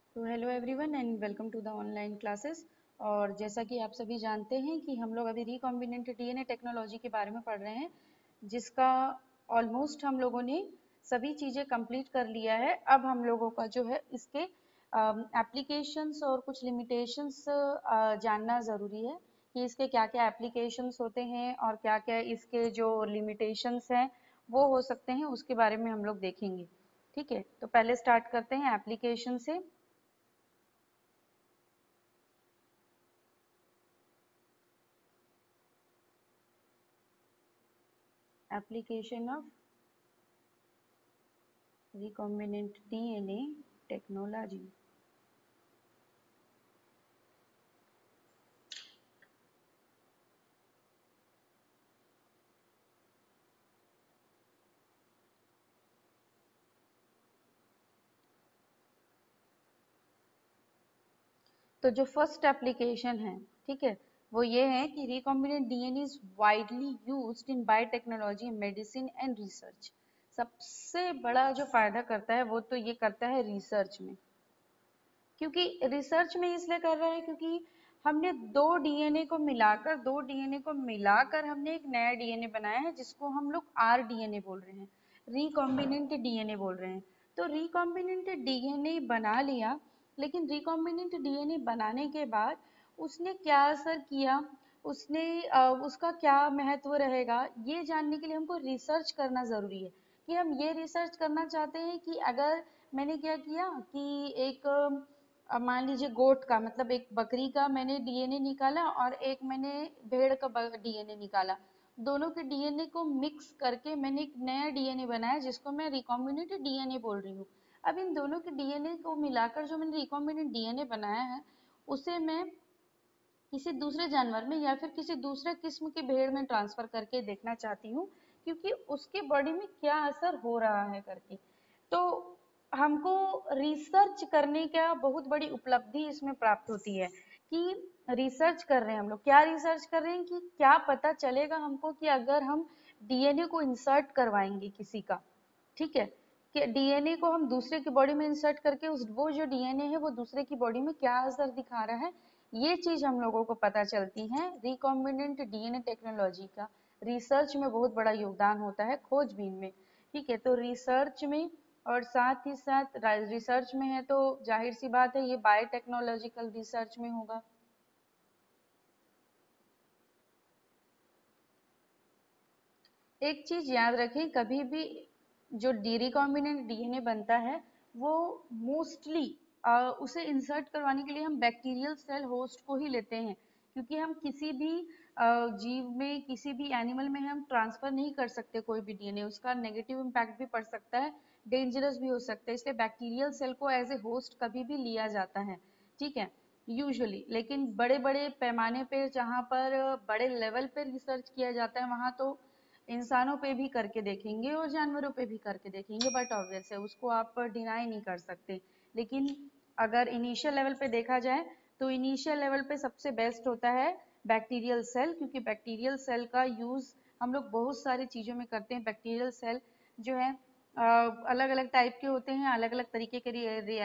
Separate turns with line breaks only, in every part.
तो hello everyone and welcome to the online classes. और जैसा कि आप सभी जानते हैं कि हम लोग अभी रिकॉम्बिनेंट डीएनए टेक्नोलॉजी के बारे में पढ़ रहे हैं, जिसका ऑलमोस्ट हम लोगों ने सभी चीज़ें कंप्लीट कर लिया है। अब हम लोगों का जो है इसके एप्लीकेशंस और कुछ लिमिटेशंस जानना ज़रूरी है कि इसके क्या क्या एप्लीकेशंस होते हैं और क्या क्या इसके जो लिमिटेशंस हैं वो हो सकते हैं, उसके बारे में हम लोग देखेंगे। ठीक है, तो पहले स्टार्ट करते हैं एप्लीकेशन से। Application of recombinant DNA technology। तो जो फर्स्ट एप्लीकेशन है, ठीक है, वो ये है कि recombinant DNA is widely used in biotechnology, medicine and research. सबसे बड़ा जो फायदा करता है वो तो ये करता है रिसर्च में। क्योंकि रिसर्च में इसलिए कर रहा है क्योंकि हमने दो डीएनए को मिलाकर हमने एक नया डीएनए बनाया है, जिसको हम लोग आर डीएनए बोल रहे हैं, रिकॉम्बिनेंट डीएनए बोल रहे हैं। तो रिकॉम्बिनेंट डीएनए बना लिया, लेकिन रिकॉम्बिनेंट डीएनए बनाने के बाद उसने क्या असर किया, उसका क्या महत्व रहेगा, ये जानने के लिए हमको रिसर्च करना ज़रूरी है। कि हम ये रिसर्च करना चाहते हैं कि अगर मैंने क्या किया कि एक अब मान लीजिए गोट का, मतलब एक बकरी का मैंने डीएनए निकाला और एक मैंने भेड़ का डीएनए निकाला। दोनों के डीएनए को मिक्स करके मैंने एक नया डीएनए बनाया, जिसको मैं रिकॉम्बिनेंट डीएनए बोल रही हूँ। अब इन दोनों के डीएनए को मिलाकर जो मैंने रिकॉम्बिनेंट डीएनए बनाया है, उसे मैं किसी दूसरे जानवर में या फिर किसी दूसरे किस्म के भेड़ में ट्रांसफर करके देखना चाहती हूँ, क्योंकि उसके बॉडी में क्या असर हो रहा है करके। तो हमको रिसर्च करने का बहुत बड़ी उपलब्धि इसमें प्राप्त होती है कि रिसर्च कर रहे हैं हम लोग। क्या रिसर्च कर रहे हैं कि क्या पता चलेगा हमको कि अगर हम डीएनए को इंसर्ट करवाएंगे किसी का, ठीक है, कि डीएनए को हम दूसरे की बॉडी में इंसर्ट करके उस वो जो डीएनए है वो दूसरे की बॉडी में क्या असर दिखा रहा है, ये चीज हम लोगों को पता चलती है। रिकॉम्बिनेंट डीएनए टेक्नोलॉजी का रिसर्च में बहुत बड़ा योगदान होता है, खोजबीन में। ठीक है, तो रिसर्च में और साथ ही साथ रिसर्च में है तो जाहिर सी बात है ये बायोटेक्नोलॉजिकल रिसर्च में होगा। एक चीज याद रखें, कभी भी जो डी रिकॉम्बिनेंट डीएनए बनता है वो मोस्टली उसे इंसर्ट करवाने के लिए हम बैक्टीरियल सेल होस्ट को ही लेते हैं, क्योंकि हम किसी भी जीव में, किसी भी एनिमल में हम ट्रांसफर नहीं कर सकते कोई भी डीएनए। उसका नेगेटिव इम्पैक्ट भी पड़ सकता है, डेंजरस भी हो सकता है, इसलिए बैक्टीरियल सेल को एज ए होस्ट कभी भी लिया जाता है। ठीक है, यूजुअली। लेकिन बड़े बड़े पैमाने पे, जहाँ पर बड़े लेवल पे रिसर्च किया जाता है, वहाँ तो इंसानों पे भी करके देखेंगे और जानवरों पे भी करके देखेंगे, बट ऑब्वियस है उसको आप डिनाई नहीं कर सकते। लेकिन अगर इनिशियल लेवल पे देखा जाए तो इनिशियल लेवल पे सबसे बेस्ट होता है बैक्टीरियल सेल, क्योंकि बैक्टीरियल सेल का यूज हम लोग बहुत सारी चीजों में करते हैं। बैक्टीरियल सेल जो है अलग अलग टाइप के होते हैं, अलग अलग तरीके के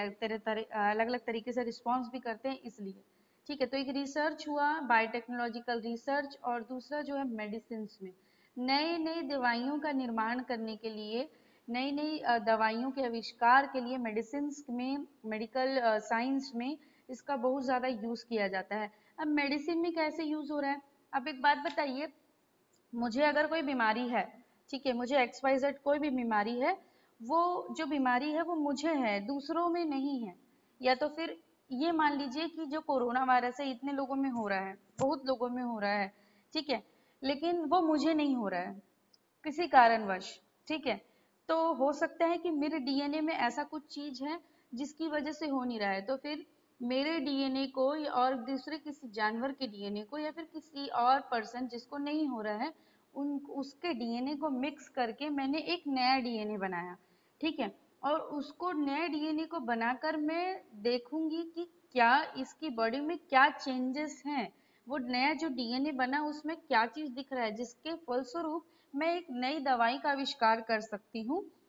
अलग अलग तरीके से रिस्पॉन्स भी करते हैं, इसलिए। ठीक है, तो एक रिसर्च हुआ बायोटेक्नोलॉजिकल रिसर्च, और दूसरा जो है मेडिसिन में नए नए दवाइयों का निर्माण करने के लिए, नई नई दवाइयों के आविष्कार के लिए मेडिसिन में, मेडिकल साइंस में इसका बहुत ज़्यादा यूज़ किया जाता है। अब मेडिसिन में कैसे यूज़ हो रहा है, अब एक बात बताइए, मुझे अगर कोई बीमारी है, ठीक है, मुझे एक्स वाई जेड कोई भी बीमारी है, वो जो बीमारी है वो मुझे है, दूसरों में नहीं है। या तो फिर ये मान लीजिए कि जो कोरोना वायरस है इतने लोगों में हो रहा है, बहुत लोगों में हो रहा है, ठीक है, लेकिन वो मुझे नहीं हो रहा है किसी कारणवश। ठीक है, तो हो सकता है कि मेरे डीएनए में ऐसा कुछ चीज है जिसकी वजह से हो नहीं रहा है, तो फिर मेरे डीएनए को और दूसरे किसी जानवर के डीएनए को या फिर किसी और पर्सन जिसको नहीं हो रहा है, उन उसके डीएनए को मिक्स करके मैंने एक नया डीएनए बनाया। ठीक है, और उसको नए डीएनए को बनाकर मैं देखूंगी कि क्या इसकी बॉडी में क्या चेंजेस हैं, वो नया जो डीएनए बना उसमें क्या चीज दिख रहा है, जिसके फलस्वरूप मैं एक नई दवाई का आविष्कार कर सकती हूँ,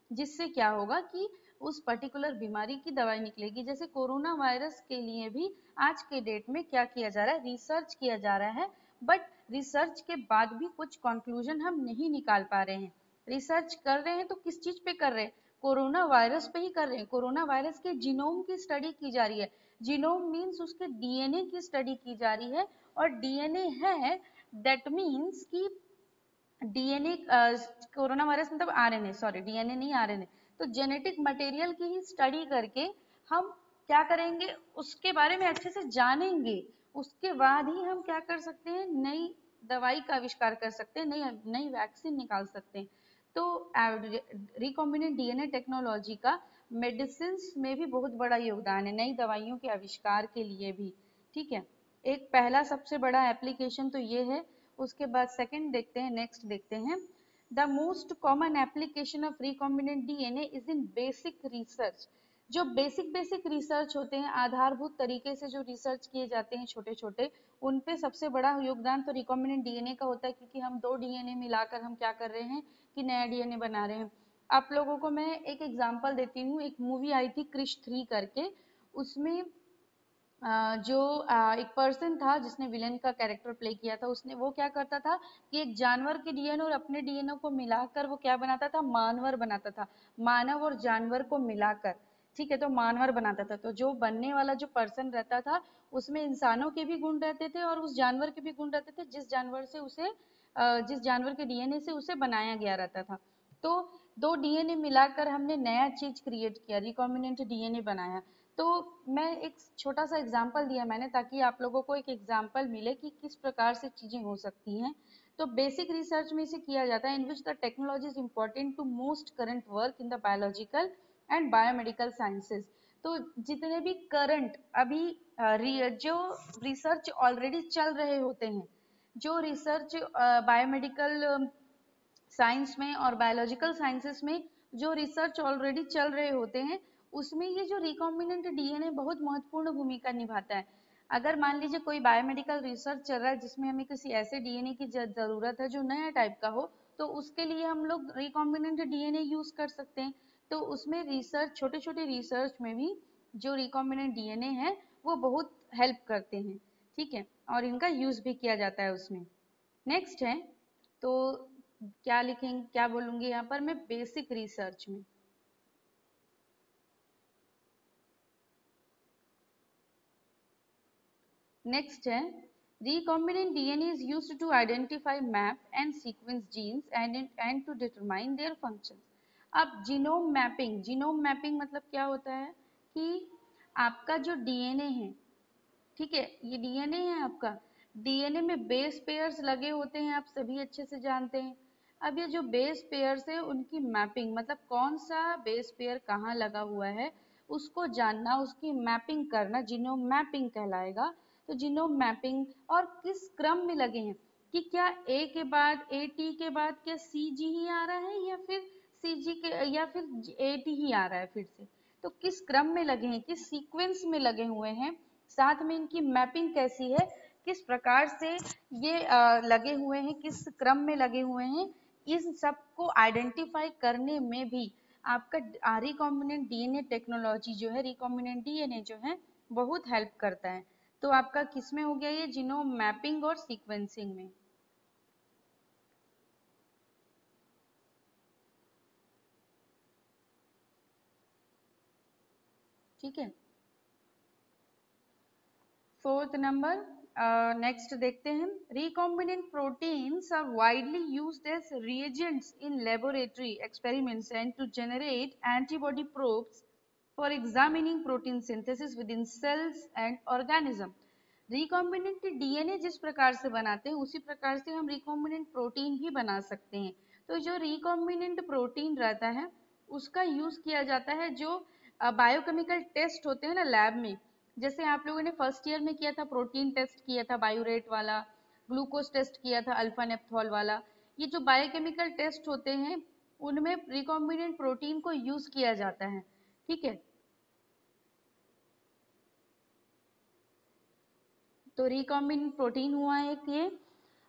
जिससे क्या होगा कि उस पर्टिकुलर बीमारी की दवाई निकलेगी। जैसे कोरोना वायरस के लिए भी आज के डेट में क्या किया जा रहा है, रिसर्च किया जा रहा है, बट रिसर्च के बाद भी कुछ कंक्लूजन हम नहीं निकाल पा रहे हैं। रिसर्च कर रहे हैं तो किस चीज पे कर रहे हैं, कोरोना वायरस पे ही कर रहे हैं। कोरोना वायरस के जीनोम की स्टडी की जा रही है। जीनोम मीन्स उसके डीएनए की स्टडी की जा रही है, और डीएनए है दैट मीन्स कि डीएनए, कोरोना वायरस मतलब आरएनए, सॉरी डीएनए नहीं आरएनए। तो जेनेटिक मटेरियल की ही स्टडी करके हम क्या करेंगे, उसके बारे में अच्छे से जानेंगे, उसके बाद ही हम क्या कर सकते हैं, नई दवाई का आविष्कार कर सकते हैं, नई नई वैक्सीन निकाल सकते हैं। तो रिकॉम्बिनेंट डीएनए टेक्नोलॉजी का मेडिसिन में भी बहुत बड़ा योगदान है, नई दवाइयों के आविष्कार के लिए भी। ठीक है, एक पहला सबसे बड़ा एप्लीकेशन तो ये है। उसके बाद सेकंड देखते हैं, नेक्स्ट देखते हैं, the most common application of recombinant DNA is in basic research. जो बेसिक रिसर्च होते हैं, आधारभूत तरीके से जो रिसर्च किए जाते हैं छोटे छोटे, उन पे सबसे बड़ा योगदान तो रिकॉम्बिनेंट डीएनए का होता है, क्योंकि हम दो डीएनए मिलाकर हम क्या कर रहे हैं कि नया डीएनए बना रहे हैं। आप लोगों को मैं एक एग्जांपल देती हूँ, एक मूवी आई थी क्रिश 3 करके, उसमें जो एक पर्सन था जिसने विलेन का कैरेक्टर प्ले किया था, उसने वो क्या करता था कि एक जानवर के डीएनए और अपने डीएनए को मिलाकर वो क्या बनाता था, मानवर बनाता था, मानव और जानवर को मिलाकर। ठीक है, तो मानवर बनाता था। तो जो बनने वाला जो पर्सन रहता था, उसमें इंसानों के भी गुण रहते थे और उस जानवर के भी गुण रहते थे, जिस जानवर से उसे जिस जानवर के डीएनए से उसे बनाया गया रहता था। तो दो डीएनए मिलाकर हमने नया चीज क्रिएट किया, रिकॉम्बिनेंट डीएनए बनाया। तो मैं एक छोटा सा एग्जाम्पल दिया मैंने, ताकि आप लोगों को एक एग्जाम्पल मिले कि किस प्रकार से चीजें हो सकती हैं। तो बेसिक रिसर्च में इसे किया जाता है, in which the technology is important to most current work in the biological and biomedical sciences. तो जितने भी करंट अभी जो रिसर्च ऑलरेडी चल रहे होते हैं, जो रिसर्च बायोमेडिकल साइंस में और बायोलॉजिकल साइंसेस में जो रिसर्च ऑलरेडी चल रहे होते हैं, उसमें ये जो रिकॉम्बिनेंट डीएनए बहुत महत्वपूर्ण भूमिका निभाता है। अगर मान लीजिए कोई बायोमेडिकल रिसर्च चल रहा है जिसमें हमें किसी ऐसे डीएनए की जरूरत है जो नया टाइप का हो, तो उसके लिए हम लोग रिकॉम्बिनेंट डीएनए यूज कर सकते हैं। तो उसमें रिसर्च, छोटे छोटे रिसर्च में भी जो रिकॉम्बिनेंट डीएनए है वो बहुत हेल्प करते हैं। ठीक है, और इनका यूज भी किया जाता है उसमें। नेक्स्ट है, तो क्या लिखेंगे, क्या बोलूंगी यहाँ पर मैं, बेसिक रिसर्च में। नेक्स्ट है, recombinant DNA is used to identify, map and sequence genes and to determine their functions. अब जीनोम मैपिंग मतलब क्या होता है कि आपका जो डीएनए है, ठीक है, ये डीएनए है आपका, डीएनए में बेस पेयर्स लगे होते हैं, आप सभी अच्छे से जानते हैं। अब ये जो बेस पेयर्स है उनकी मैपिंग, मतलब कौन सा बेस पेयर कहाँ लगा हुआ है उसको जानना, उसकी मैपिंग करना जीनोम मैपिंग कहलाएगा। तो जीनोम मैपिंग, और किस क्रम में लगे हैं, कि क्या ए के बाद ए टी के बाद क्या सी जी ही आ रहा है, या फिर सी जी के, या फिर ए टी ही आ रहा है फिर से। तो किस क्रम में लगे हैं, किस सीक्वेंस में लगे हुए हैं, साथ में इनकी मैपिंग कैसी है, किस प्रकार से ये लगे हुए हैं, किस क्रम में लगे हुए हैं, इस सब को आइडेंटिफाई करने में भी आपका रिकॉम्बिनेंट डीएनए टेक्नोलॉजी जो है, रिकॉम्बिनेंट डीएनए जो है, बहुत हेल्प करता है। तो आपका किसमें हो गया ये, जीनोम मैपिंग और सीक्वेंसिंग में। ठीक है, फोर्थ नंबर, नेक्स्ट देखते हैं, recombinant proteins are widely used as reagents in laboratory experiments and to generate antibody probes for examining protein synthesis within cells and organism. recombinant DNA जिस प्रकार से बनाते हैं उसी प्रकार से हम recombinant प्रोटीन भी बना सकते हैं। तो जो recombinant प्रोटीन रहता है उसका यूज किया जाता है, जो बायोकेमिकल टेस्ट होते हैं ना लैब में, जैसे आप लोगों ने फर्स्ट ईयर में किया था, प्रोटीन टेस्ट किया था बायोरेट वाला, ग्लूकोज टेस्ट किया था अल्फा नेप्थोल वाला, ये जो बायोकेमिकल टेस्ट होते हैं उनमें रिकॉम्बिनेंट प्रोटीन को यूज किया जाता है। ठीक है, तो रिकॉम्बिनेंट प्रोटीन हुआ एक ये,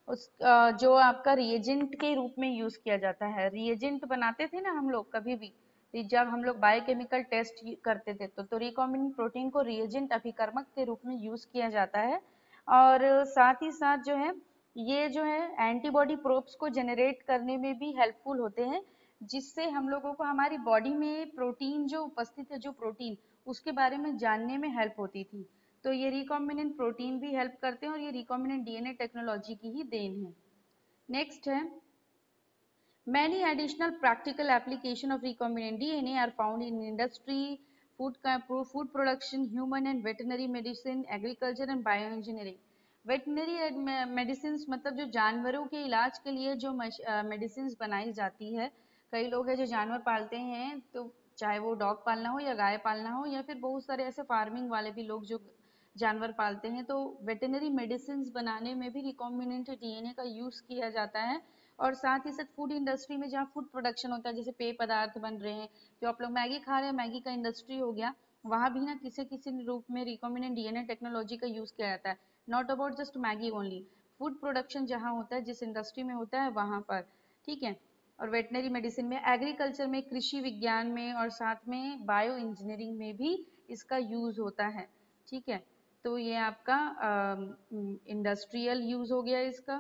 जो आपका रिएजेंट के रूप में यूज किया जाता है, रिएजेंट बनाते थे ना हम लोग कभी भी, जब हम लोग बायोकेमिकल टेस्ट करते थे तो रिकॉम्बिनेंट प्रोटीन को रिएजेंट अभिकर्मक के रूप में यूज किया जाता है। और साथ ही साथ जो है ये जो है एंटीबॉडी प्रोब्स को जनरेट करने में भी हेल्पफुल होते हैं, जिससे हम लोगों को हमारी बॉडी में प्रोटीन जो उपस्थित है, जो प्रोटीन उसके बारे में जानने में हेल्प होती थी। तो ये रिकॉम्बिनेंट प्रोटीन भी हेल्प करते हैं और ये रिकॉम्बिनेंट डीएनए टेक्नोलॉजी की ही देन है। नेक्स्ट है many additional practical application of recombinant DNA are found in industry, food production, human and veterinary medicine, agriculture and bioengineering। Veterinary medicine मतलब जो जानवरों के इलाज के लिए जो मेडिसिन बनाई जाती है, कई लोग हैं जो जानवर पालते हैं, तो चाहे वो डॉग पालना हो या गाय पालना हो, या फिर बहुत सारे ऐसे फार्मिंग वाले भी लोग जो जानवर पालते हैं, तो वेटनरी मेडिसिन बनाने में भी रिकॉम्बिनेंट डीएनए का यूज किया जाता है। और साथ ही साथ फूड इंडस्ट्री में जहाँ फूड प्रोडक्शन होता है, जैसे पेय पदार्थ बन रहे हैं, जो आप लोग मैगी खा रहे हैं, मैगी का इंडस्ट्री हो गया, वहाँ भी ना किसी किसी रूप में रिकॉम्बिनेंट डीएनए टेक्नोलॉजी का यूज किया जाता है। Not about just Maggi only, food production जहाँ होता है, जिस इंडस्ट्री में होता है वहाँ पर, ठीक है। और वेटनरी मेडिसिन में, एग्रीकल्चर में, कृषि विज्ञान में, और साथ में बायो इंजीनियरिंग में भी इसका यूज होता है, ठीक है। तो ये आपका इंडस्ट्रियल यूज हो गया इसका।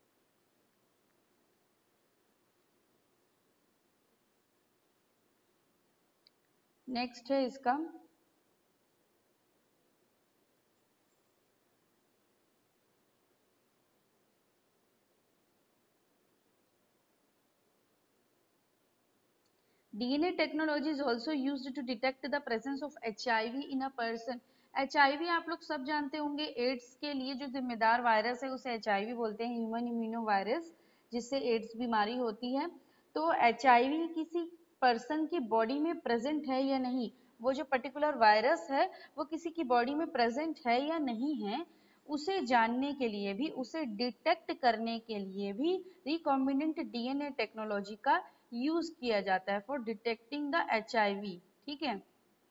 नेक्स्ट है इसका DNA technology is also used to detect the presence of HIV in a person। HIV आप लोग सब जानते होंगे, एड्स के लिए जो जिम्मेदार वायरस है उसे HIV बोलते हैं, ह्यूमन इम्यूनो वायरस, जिससे एड्स बीमारी होती है। तो HIV किसी पर्सन की बॉडी में प्रेजेंट है या नहीं, वो जो पर्टिकुलर वायरस है वो किसी की बॉडी में प्रेजेंट है या नहीं है, उसे जानने के लिए भी, उसे डिटेक्ट करने के लिए भी रिकॉम्बिनेंट डीएनए टेक्नोलॉजी का यूज किया जाता है फॉर डिटेक्टिंग द HIV, ठीक है।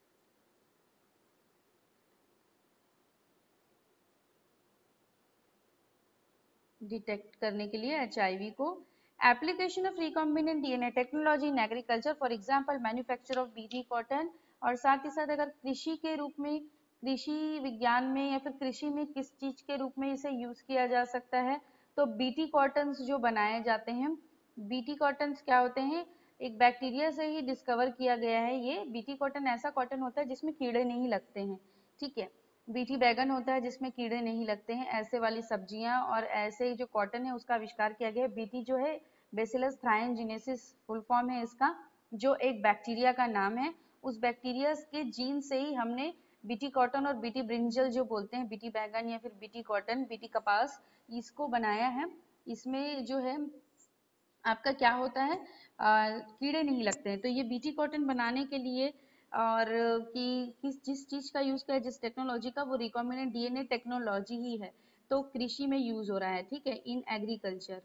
डिटेक्ट करने के लिए HIV को। Application of recombinant DNA technology in agriculture, for example manufacture of BT cotton. और साथ ही साथ अगर कृषि के रूप में, कृषि विज्ञान में या फिर कृषि में किस चीज के रूप में इसे यूज किया जा सकता है, तो बीटी कॉटन्स जो बनाए जाते हैं, बीटी कॉटन्स क्या होते हैं, एक बैक्टीरिया से ही डिस्कवर किया गया है। ये बीटी कॉटन ऐसा कॉटन होता है जिसमें कीड़े नहीं लगते हैं, ठीक है। बीटी बैगन होता है जिसमें कीड़े नहीं लगते हैं, ऐसे वाली सब्जियां और ऐसे जो कॉटन है उसका आविष्कार किया गया है। बीटी जो है बेसिलस थ्रायनजीनेसिस फुल फॉर्म है इसका, जो एक बैक्टीरिया का नाम है। उस बैक्टीरिया के जीन से ही हमने बीटी कॉटन और बीटी ब्रिंजल जो बोलते हैं, बीटी बैगन या फिर बीटी कॉटन, बीटी कपास, इसको बनाया है। इसमें जो है आपका क्या होता है, कीड़े नहीं लगते हैं। तो ये बीटी कॉटन बनाने के लिए और कि किस जिस चीज का यूज किया है, जिस टेक्नोलॉजी का, वो रिकॉम्बिनेंट डीएनए टेक्नोलॉजी ही है। तो कृषि में यूज हो रहा है, ठीक है, इन एग्रीकल्चर।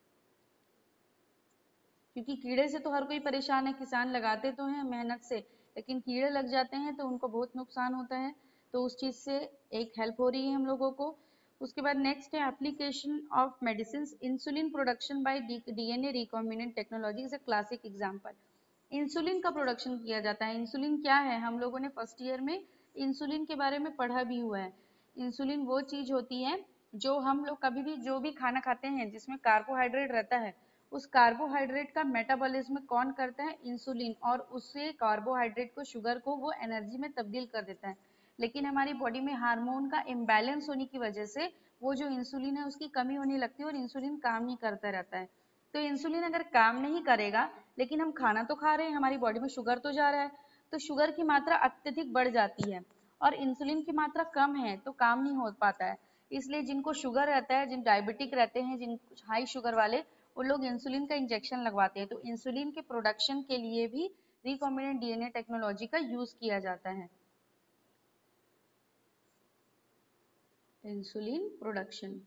क्योंकि कीड़े से तो हर कोई परेशान है, किसान लगाते तो हैं मेहनत से, लेकिन कीड़े लग जाते हैं तो उनको बहुत नुकसान होता है। तो उस चीज से एक हेल्प हो रही है हम लोगों को। उसके बाद नेक्स्ट है application of medicine, insulin production by DNA recombinant technology is a classic example. Insulin का प्रोडक्शन किया जाता है। इंसुलिन क्या है, हम लोगों ने फर्स्ट ईयर में इंसुलिन के बारे में पढ़ा भी हुआ है। इंसुलिन वो चीज होती है जो हम लोग कभी भी जो भी खाना खाते हैं जिसमें कार्बोहाइड्रेट रहता है, उस कार्बोहाइड्रेट का मेटाबॉलिज्म कौन करता है, इंसुलिन, और उससे कार्बोहाइड्रेट को, शुगर को वो एनर्जी में तब्दील कर देता है। लेकिन हमारी बॉडी में हार्मोन का इम्बैलेंस होने की वजह से वो जो इंसुलिन है उसकी कमी होने लगती है और इंसुलिन काम नहीं करता रहता है। तो इंसुलिन अगर काम नहीं करेगा, लेकिन हम खाना तो खा रहे हैं, हमारी बॉडी में शुगर तो जा रहा है, तो शुगर की मात्रा अत्यधिक बढ़ जाती है और इंसुलिन की मात्रा कम है तो काम नहीं हो पाता है। इसलिए जिनको शुगर रहता है, जिन डायबिटिक रहते हैं, जिन हाई शुगर वाले, वो लोग इंसुलिन का इंजेक्शन लगवाते हैं। तो इंसुलिन के प्रोडक्शन के लिए भी रिकॉम्बिनेंट डीएनए टेक्नोलॉजी का यूज किया जाता है। Insulin production.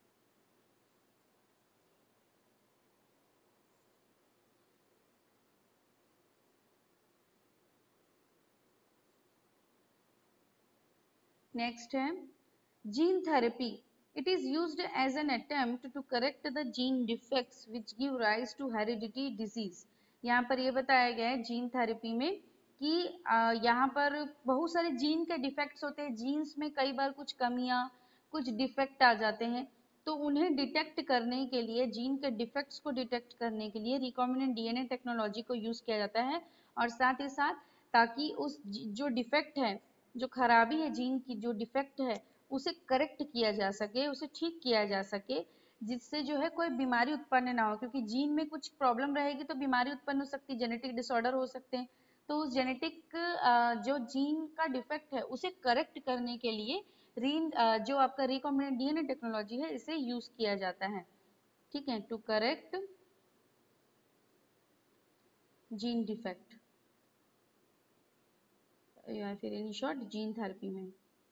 नेक्स्ट है gene therapy. It is used as an attempt to correct the gene defects which give rise to hereditary disease। यहाँ पर ये बताया गया है जीन थेरेपी में कि यहाँ पर बहुत सारे जीन के डिफेक्ट्स होते हैं, जीन्स में कई बार कुछ कमियां, कुछ डिफेक्ट आ जाते हैं, तो उन्हें डिटेक्ट करने के लिए, जीन के डिफेक्ट्स को डिटेक्ट करने के लिए रिकॉम्बिनेंट डीएनए टेक्नोलॉजी को यूज किया जाता है। और साथ ही साथ ताकि उस जो डिफेक्ट है, जो खराबी है जीन की, जो डिफेक्ट है उसे करेक्ट किया जा सके, उसे ठीक किया जा सके, जिससे जो है कोई बीमारी उत्पन्न ना हो, क्योंकि जीन में कुछ प्रॉब्लम रहेगी तो बीमारी उत्पन्न हो सकती है, जेनेटिक डिसऑर्डर हो सकते हैं। तो उस जेनेटिक जो जीन का डिफेक्ट है उसे करेक्ट करने के लिए जो आपका रिकॉम्बिनेंट डीएनए टेक्नोलॉजी है इसे यूज किया जाता है, ठीक है, टू करेक्ट जीन डिफेक्ट या फिर इन शॉर्ट जीन थेरेपी में।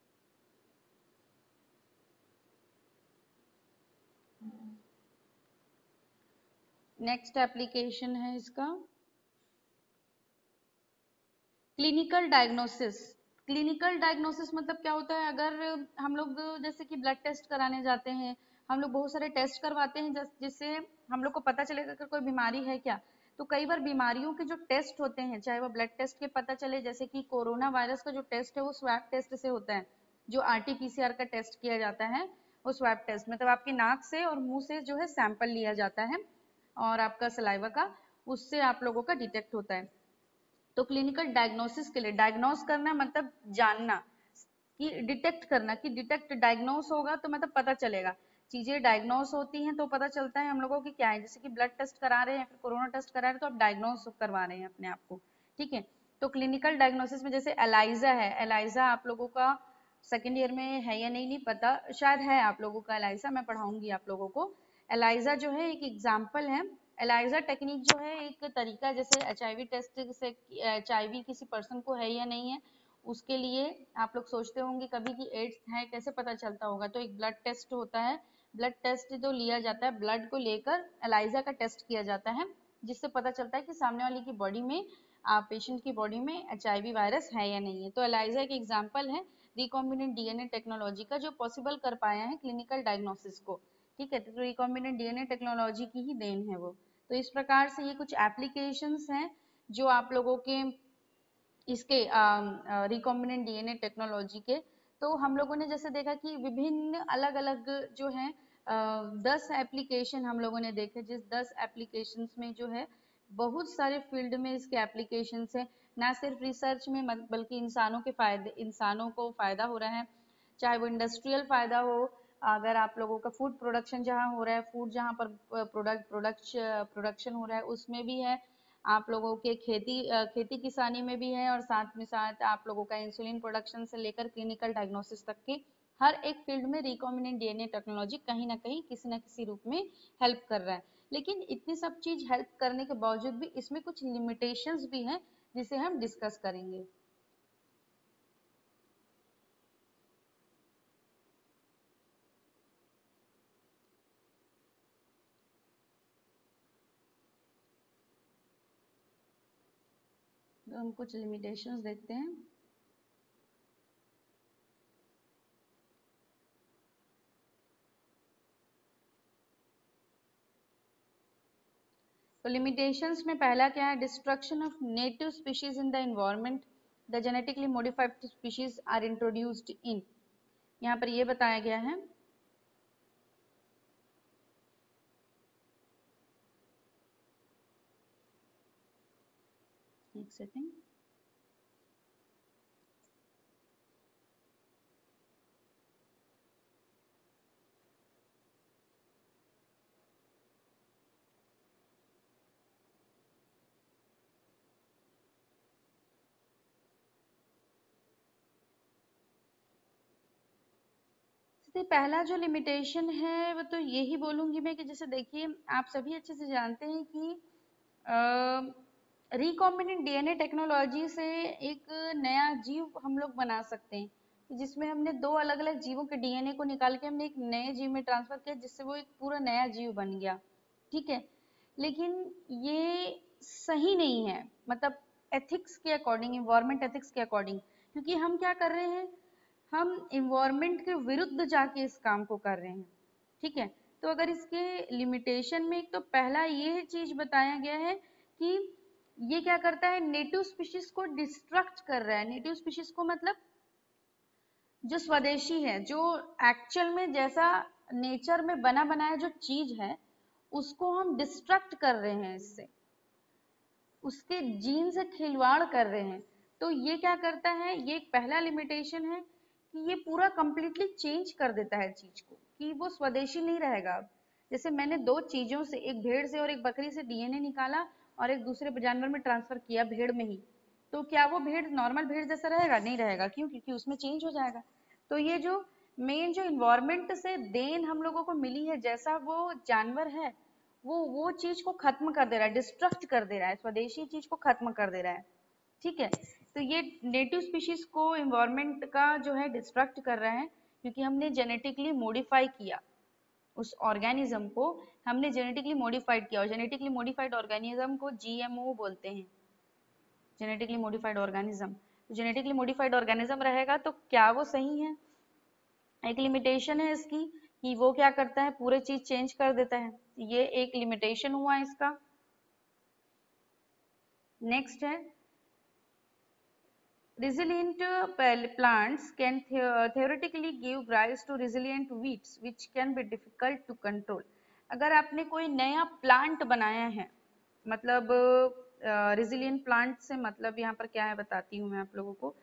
नेक्स्ट एप्लीकेशन है इसका क्लिनिकल डायग्नोसिस। क्लिनिकल डायग्नोसिस मतलब क्या होता है, अगर हम लोग जैसे कि ब्लड टेस्ट कराने जाते हैं, हम लोग बहुत सारे टेस्ट करवाते हैं जिससे हम लोग को पता चलेगा कि कोई बीमारी है क्या। तो कई बार बीमारियों के जो टेस्ट होते हैं, चाहे वो ब्लड टेस्ट के पता चले, जैसे कि कोरोना वायरस का जो टेस्ट है वो स्वैब टेस्ट से होता है, जो आरटीपीसीआर का टेस्ट किया जाता है वो स्वैब टेस्ट, मतलब आपकी नाक से और मुंह से जो है सैंपल लिया जाता है और आपका सलाइवा का, उससे आप लोगों का डिटेक्ट होता है। तो क्लिनिकल डायग्नोसिस के लिए, डायग्नोस करना मतलब जानना, कि डिटेक्ट करना, कि डिटेक्ट डायग्नोस होगा तो मतलब पता चलेगा, चीजें डायग्नोस होती हैं तो पता चलता है हम लोगों की क्या है, जैसे कि ब्लड टेस्ट करा रहे हैं, फिर कोरोना टेस्ट करा रहे हैं तो आप डायग्नोस करवा रहे हैं अपने आप को, ठीक है। तो क्लिनिकल डायग्नोसिस में जैसे एलाइजा है, एलाइजा आप लोगों का सेकेंड ईयर में है या नहीं पता, शायद है आप लोगों का एलाइजा, मैं पढ़ाऊंगी आप लोगों को। एलाइजा जो है एक एग्जाम्पल है, एलाइजा टेक्निक जो है एक तरीका, जैसे एचआईवी टेस्ट से एचआईवी किसी पर्सन को है या नहीं है, उसके लिए आप लोग सोचते होंगे कभी कि एड्स है, कैसे पता चलता होगा, तो एक ब्लड टेस्ट होता है, ब्लड टेस्ट जो लिया जाता है, ब्लड को लेकर एलाइजा का टेस्ट किया जाता है, जिससे पता चलता है कि सामने वाले की बॉडी में, पेशेंट की बॉडी में एचआईवी वायरस है या नहीं है। तो एलाइजा एक एग्जाम्पल है रिकॉम्बिनेंट डीएनए टेक्नोलॉजी का, जो पॉसिबल कर पाया है क्लिनिकल डायग्नोसिस को, ठीक है। तो रिकॉम्बिनेंट डीएनए टेक्नोलॉजी की ही देन है वो। तो इस प्रकार से ये कुछ एप्लीकेशंस हैं जो आप लोगों के इसके रिकॉम्बिनेंट डीएनए टेक्नोलॉजी के। तो हम लोगों ने जैसे देखा कि विभिन्न अलग अलग जो है 10 एप्लीकेशन हम लोगों ने देखे, जिस 10 एप्लीकेशन में जो है बहुत सारे फील्ड में इसके एप्लीकेशन है, ना सिर्फ रिसर्च में बल्कि इंसानों को फायदा हो रहा है, चाहे वो इंडस्ट्रियल फायदा हो, अगर आप लोगों का फूड प्रोडक्शन जहाँ हो रहा है, फूड जहाँ पर प्रोडक्शन हो रहा है उसमें भी है, आप लोगों के खेती किसानी में भी है, और साथ में साथ आप लोगों का इंसुलिन प्रोडक्शन से लेकर क्लिनिकल डायग्नोसिस तक के हर एक फील्ड में रिकॉम्बिनेंट डीएनए टेक्नोलॉजी कहीं ना कहीं किसी न किसी रूप में हेल्प कर रहा है। लेकिन इतनी सब चीज हेल्प करने के बावजूद भी इसमें कुछ लिमिटेशंस भी हैं जिसे हम डिस्कस करेंगे। तो हम कुछ लिमिटेशंस देखते हैं। तो लिमिटेशंस में पहला क्या है, destruction of native species in the environment, the genetically modified species are introduced in, यहाँ पर ये बताया गया है। एक सेकेंड। तो पहला जो लिमिटेशन है वो तो यही बोलूंगी मैं कि जैसे देखिए आप सभी अच्छे से जानते हैं कि रिकॉम्बिनेंट डीएनए टेक्नोलॉजी से एक नया जीव हम लोग बना सकते हैं, जिसमें हमने दो अलग अलग जीवों के डीएनए को निकाल के हमने एक नए जीव में ट्रांसफर किया, जिससे वो एक पूरा नया जीव बन गया, ठीक है। लेकिन ये सही नहीं है, मतलब एथिक्स के अकॉर्डिंग, इन्वायरमेंट एथिक्स के अकॉर्डिंग, क्योंकि हम क्या कर रहे हैं, हम इन्वायरमेंट के विरुद्ध जाके इस काम को कर रहे हैं, ठीक है। तो अगर इसके लिमिटेशन में एक तो पहला ये चीज बताया गया है कि ये क्या करता है, नेटिव स्पीशीज को डिस्ट्रक्ट कर रहा है। नेटिव स्पीशीज को मतलब जो स्वदेशी है, जो एक्चुअल में जैसा नेचर में बना बनाया जो चीज है, उसको हम डिस्ट्रक्ट कर रहे हैं, इससे उसके जीन से खिलवाड़ कर रहे हैं। तो ये क्या करता है, ये एक पहला लिमिटेशन है कि ये पूरा कंप्लीटली चेंज कर देता है चीज को, कि वो स्वदेशी नहीं रहेगा। जैसे मैंने दो चीजों से, एक भेड़ से और एक बकरी से डीएनए निकाला और एक दूसरे जानवर में ट्रांसफर किया, भेड़ में ही, तो क्या वो भेड़ नॉर्मल भेड़ जैसा रहेगा? नहीं रहेगा। क्यों? क्योंकि उसमें चेंज हो जाएगा। तो ये जो मेन जो इन्वायरमेंट से देन हम लोगों को मिली है, जैसा वो जानवर है, वो चीज को खत्म कर दे रहा है, डिस्ट्रक्ट कर दे रहा है, स्वदेशी चीज को खत्म कर दे रहा है। ठीक है, तो ये नेटिव स्पीशीज को इन्वायरमेंट का जो है डिस्ट्रक्ट कर रहा है, क्योंकि हमने जेनेटिकली मॉडिफाई किया उस ऑर्गेनिज्म को, हमने जेनेटिकली मॉडिफाइड किया, और जेनेटिकली मॉडिफाइड ऑर्गेनिज्म को जीएमओ बोलते हैं, genetically modified organism. Genetically modified organism रहेगा तो क्या वो सही है? एक लिमिटेशन है इसकी कि वो क्या करता है, पूरे चीज चेंज कर देता है। ये एक लिमिटेशन हुआ इसका। नेक्स्ट है, resilient plants can theoretically give rise to resilient weeds which can be difficult to control। अगर आपने कोई नया प्लांट बनाया है, मतलब resilient प्लांट से मतलब यहाँ पर क्या है बताती हूँ मैं आप लोगों को।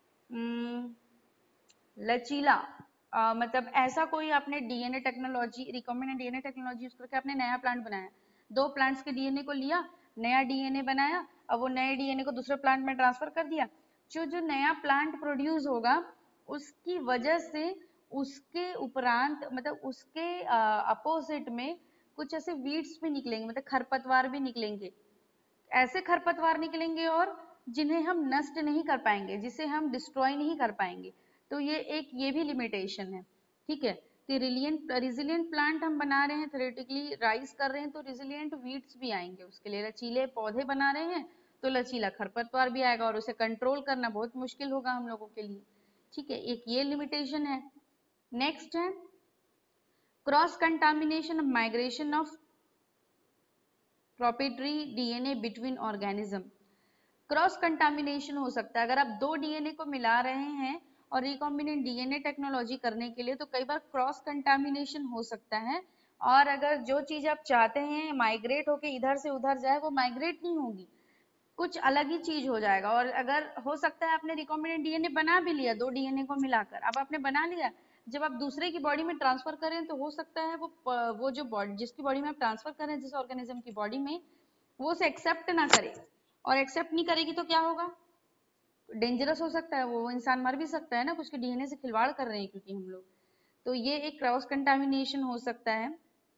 लचीला, मतलब ऐसा कोई आपने DNA technology, recombinant DNA technology use करके आपने नया प्लांट बनाया, दो प्लांट्स के डीएनए को लिया, नया डीएनए बनाया, अब वो नए डीएनए को दूसरे प्लांट में ट्रांसफर कर दिया। जो जो नया प्लांट प्रोड्यूस होगा, उसकी वजह से उसके उपरांत, मतलब उसके अपोजिट में कुछ ऐसे वीड्स भी निकलेंगे, मतलब खरपतवार भी निकलेंगे। ऐसे खरपतवार निकलेंगे और जिन्हें हम नष्ट नहीं कर पाएंगे, जिसे हम डिस्ट्रॉय नहीं कर पाएंगे। तो ये भी लिमिटेशन है। ठीक है, तो रिजिलियंट प्लांट हम बना रहे हैं, थ्योरेटिकली राइज कर रहे हैं, तो रिजिलियंट वीड्स भी आएंगे उसके लिए। लचीले पौधे बना रहे हैं तो लचीला खरपतवार भी आएगा, और उसे कंट्रोल करना बहुत मुश्किल होगा हम लोगों के लिए। ठीक है, एक ये लिमिटेशन है। नेक्स्ट है cross contamination, migration of proprietary DNA between organism. Cross contamination हो सकता है, अगर आप दो डीएनए को मिला रहे हैं और रिकॉम्बिनेंट डीएनए टेक्नोलॉजी करने के लिए, तो कई बार क्रॉस कंटामिनेशन हो सकता है। और अगर जो चीज आप चाहते हैं माइग्रेट होके इधर से उधर जाए, वो माइग्रेट नहीं होगी, कुछ अलग ही चीज हो जाएगा। और अगर हो सकता है आपने रिकॉम्बिनेंट डीएनए बना भी लिया, दो डीएनए को मिलाकर, अब आपने बना लिया, जब आप दूसरे की बॉडी में ट्रांसफर करें तो हो सकता है वो जो बॉडी, जिसकी बॉडी में आप ट्रांसफर करें, जिस ऑर्गेनिज्म की बॉडी में, वो उसे एक्सेप्ट ना करे। और एक्सेप्ट नहीं करेगी तो क्या होगा? डेंजरस हो सकता है, वो इंसान मर भी सकता है ना, उसके डीएनए से खिलवाड़ कर रहे हैं क्योंकि हम लोग। तो ये एक क्रॉस कंटामिनेशन हो सकता है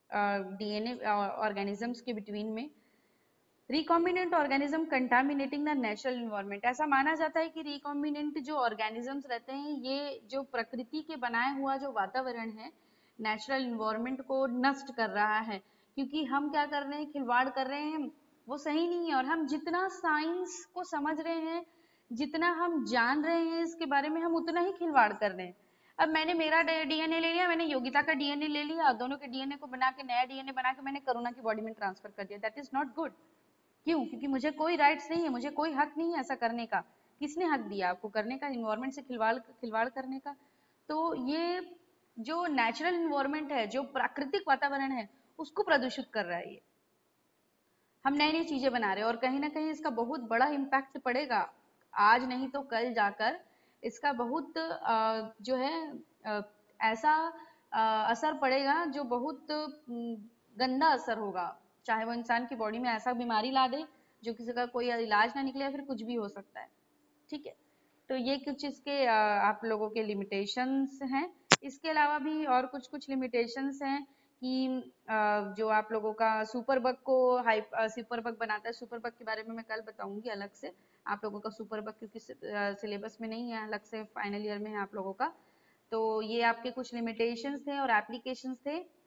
डीएनए ऑर्गेनिजम्स के बिटवीन में। Recombinant organism contaminating the natural environment. ऐसा माना जाता है कि रिकॉम्बिनेंट जो ऑर्गेनिजम्स रहते हैं, ये जो प्रकृति के बनाए हुआ जो वातावरण है, नेचुरल इन्वायरमेंट को नष्ट कर रहा है। क्योंकि हम क्या कर रहे हैं, खिलवाड़ कर रहे हैं, वो सही नहीं है। और हम जितना साइंस को समझ रहे हैं, जितना हम जान रहे हैं इसके बारे में, हम उतना ही खिलवाड़ कर रहे हैं। अब मैंने मेरा डीएनए ले लिया, मैंने योगिता का डीएनए ले लिया, दोनों के डीएनए को बना के नया डीएनए बना के मैंने करुणा की बॉडी में ट्रांसफर कर दिया। That is not good. क्यों? क्योंकि मुझे कोई राइट्स नहीं है, मुझे कोई हक नहीं है ऐसा करने का। किसने हक दिया आपको करने का, इन्वायरमेंट से खिलवाड़ करने का? तो ये जो नेचुरल इन्वायरमेंट है, जो प्राकृतिक वातावरण है, उसको प्रदूषित कर रहा है ये। हम नई नई चीजें बना रहे हैं और कहीं ना कहीं इसका बहुत बड़ा इम्पैक्ट पड़ेगा, आज नहीं तो कल जाकर इसका बहुत जो है ऐसा असर पड़ेगा जो बहुत गंदा असर होगा। चाहे वो इंसान की बॉडी में ऐसा बीमारी ला दे जो किसी का कोई इलाज ना निकले, या फिर कुछ भी हो सकता है। ठीक है, तो ये कुछ इसके आप लोगों के लिमिटेशंस हैं। इसके अलावा भी और कुछ कुछ लिमिटेशंस हैं कि जो आप लोगों का सुपर बग को सुपर बग बनाता है। सुपर बग के बारे में मैं कल बताऊंगी अलग से आप लोगों का। सुपर बग क्योंकि सिलेबस में नहीं है, अलग से फाइनल ईयर में है आप लोगों का। तो ये आपके कुछ लिमिटेशंस थे और एप्लीकेशंस थे